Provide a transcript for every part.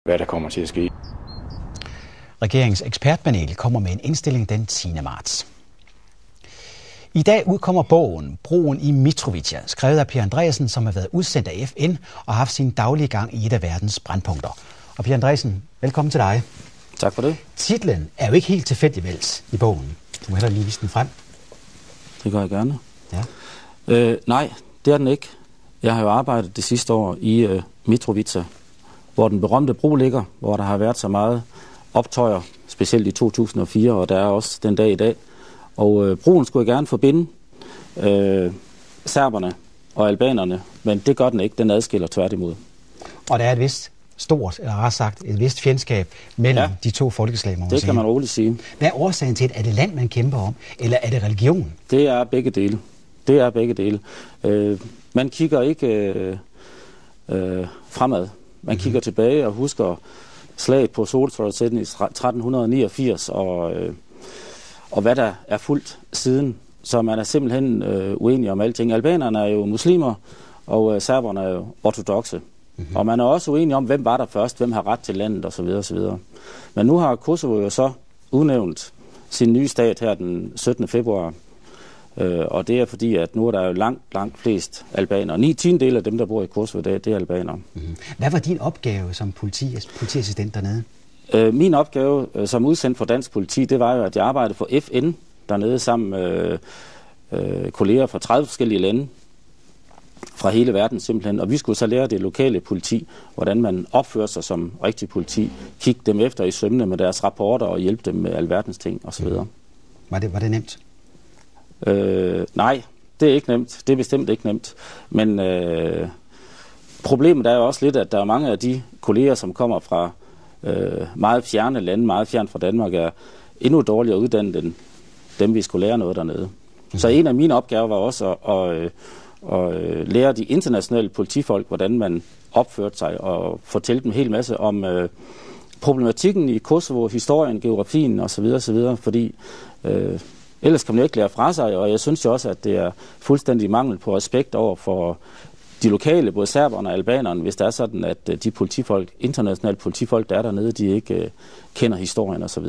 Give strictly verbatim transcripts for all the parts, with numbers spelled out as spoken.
hvad der kommer til at ske. Regeringens ekspertpanel kommer med en indstilling den tiende marts. I dag udkommer bogen Broen i Mitrovica, skrevet af Per Andreasen, som har været udsendt af F N og har haft sin daglige gang i et af verdens brandpunkter. Og Per Andreasen, velkommen til dig. Tak for det. Titlen er jo ikke helt tilfældig vælst i bogen. Du må hellere lige vise den frem. Det gør jeg gerne. Ja. Øh, nej, det er den ikke. Jeg har jo arbejdet det sidste år i øh, Mitrovica, hvor den berømte bro ligger, hvor der har været så meget optøjer, specielt i to tusind og fire, og der er også den dag i dag. Og øh, broen skulle jeg gerne forbinde øh, serberne og albanerne, men det gør den ikke. Den adskiller tværtimod. Og der er et vist stort, eller ret sagt, et vist fjendskab mellem ja, de to folkeslag, må man det sige. kan man roligt sige. Hvad er årsagen til det? Er det land, man kæmper om, eller er det religion? Det er begge dele. Det er begge dele. Øh, man kigger ikke øh, øh, fremad. Man kigger mm-hmm. tilbage og husker slaget på Soltorvsøtten i tretten niogfirs, og, øh, og hvad der er fulgt siden. Så man er simpelthen øh, uenig om alting. Albanerne er jo muslimer, og øh, serberne er jo ortodokse. Mm-hmm. Og man er også uenig om, hvem var der først, hvem har ret til landet osv. osv. Men nu har Kosovo jo så udnævnt sin nye stat her den syttende februar. Øh, og det er fordi, at nu er der jo langt, langt flest albanere. Ni tiendedele af dem, der bor i Kosovo i dag, det er albanere. Mm-hmm. Hvad var din opgave som politi, politiassistent dernede? Øh, min opgave øh, som udsendt for dansk politi, det var jo, at jeg arbejdede for F N dernede sammen med øh, kolleger fra tredive forskellige lande fra hele verden simpelthen. Og vi skulle så lære det lokale politi, hvordan man opfører sig som rigtig politi, kigge dem efter i sømne med deres rapporter og hjælpe dem med alverdens ting osv. Mm. Var det, var det nemt? Øh, nej, det er ikke nemt. Det er bestemt ikke nemt. Men øh, problemet er jo også lidt, at der er mange af de kolleger, som kommer fra øh, meget fjerne lande, meget fjern fra Danmark, er endnu dårligere uddannet end dem, vi skulle lære noget dernede. Mm. Så en af mine opgaver var også at, at, at, at lære de internationale politifolk, hvordan man opførte sig, og fortælle dem en hel masse om øh, problematikken i Kosovo, historien, geografien osv. osv. Fordi øh, ellers kan man jo ikke lære fra sig, og jeg synes jo også, at det er fuldstændig mangel på respekt over for de lokale, både serberne og albanerne, hvis det er sådan, at de politifolk, internationale politifolk, der er dernede, de ikke uh, kender historien osv.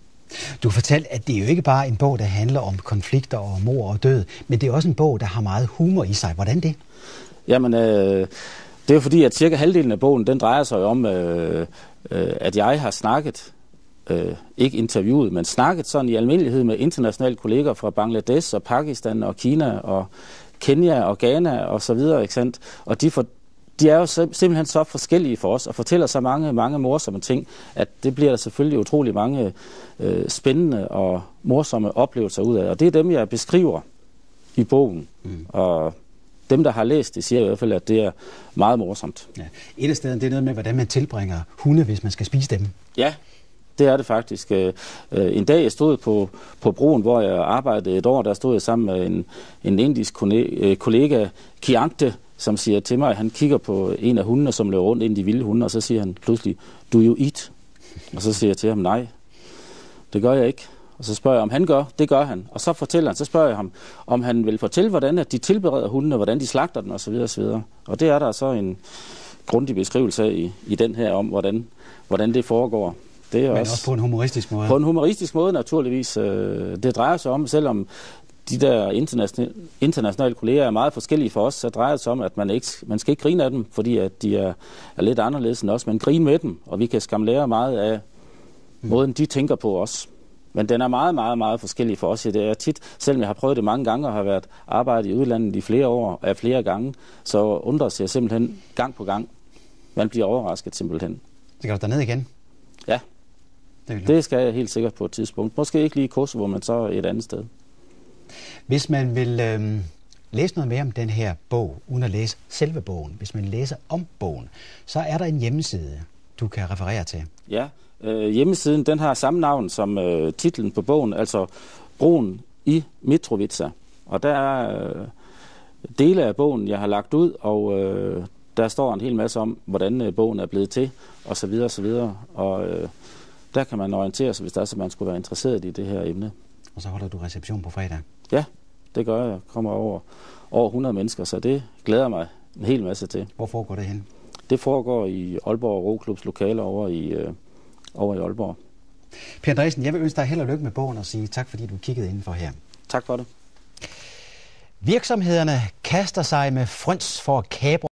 Du fortalte, at det er jo ikke bare en bog, der handler om konflikter og mord og død, men det er også en bog, der har meget humor i sig. Hvordan det? Jamen, øh, det er jo fordi, at cirka halvdelen af bogen, den drejer sig om, øh, øh, at jeg har snakket, Øh, ikke interviewet, men snakket sådan i almindelighed med internationale kolleger fra Bangladesh og Pakistan og Kina og Kenya og Ghana og så videre, ikke sandt? Og de, for, de er jo simpelthen så forskellige for os og fortæller så mange, mange morsomme ting, at det bliver der selvfølgelig utrolig mange øh, spændende og morsomme oplevelser ud af. Og det er dem, jeg beskriver i bogen. Mm. Og dem, der har læst det, siger i hvert fald, at det er meget morsomt. Ja. Et af stederne, det er noget med, hvordan man tilbringer hunde, hvis man skal spise dem. Ja. Det er det faktisk. En dag jeg stod på, på broen, hvor jeg arbejdede et år, der stod jeg sammen med en, en indisk kollega, Kiante, som siger til mig, at han kigger på en af hundene, som løber rundt ind i de vilde hunde, og så siger han pludselig, do you eat? Og så siger jeg til ham, nej, det gør jeg ikke. Og så spørger jeg, om han gør, det gør han. Og så fortæller han, så spørger jeg ham, om han vil fortælle, hvordan at de tilbereder hundene, hvordan de slagter den osv. osv. Og det er der så en grundig beskrivelse af i, i den her, om hvordan, hvordan det foregår. Det er Men også, også på en humoristisk måde. På en humoristisk måde, naturligvis. Det drejer sig om, selvom de der internationale, internationale kolleger er meget forskellige for os, så drejer det sig om, at man, ikke, man skal ikke grine af dem, fordi at de er, er lidt anderledes end os, men grine med dem, og vi kan skam lære meget af mm. måden, de tænker på os. Men den er meget, meget, meget forskellig for os. Det er tit, selvom jeg har prøvet det mange gange og har været arbejdet i udlandet i flere år af flere gange, så undrer jeg simpelthen gang på gang. Man bliver overrasket simpelthen. Så kan du derned igen? Ja. Det skal jeg helt sikkert på et tidspunkt. Måske ikke lige i Kosovo, men så et andet sted. Hvis man vil øh, læse noget mere om den her bog, uden at læse selve bogen, hvis man læser om bogen, så er der en hjemmeside, du kan referere til. Ja, øh, hjemmesiden den har samme navn som øh, titlen på bogen, altså Broen i Mitrovica. Og der er øh, dele af bogen, jeg har lagt ud, og øh, der står en hel masse om, hvordan øh, bogen er blevet til, og så videre, og så videre. Og øh, der kan man orientere sig, hvis der er, så man skulle være interesseret i det her emne. Og så holder du reception på fredag? Ja, det gør jeg. Jeg kommer over, over hundrede mennesker, så det glæder mig en hel masse til. Hvor foregår det hen? det foregår i Aalborg Roklubs lokaler over i, øh, over i Aalborg. Per Andresen, jeg vil ønske dig held og lykke med bogen og sige tak, fordi du kiggede indenfor her. Tak for det. Virksomhederne kaster sig med fryns for at kapre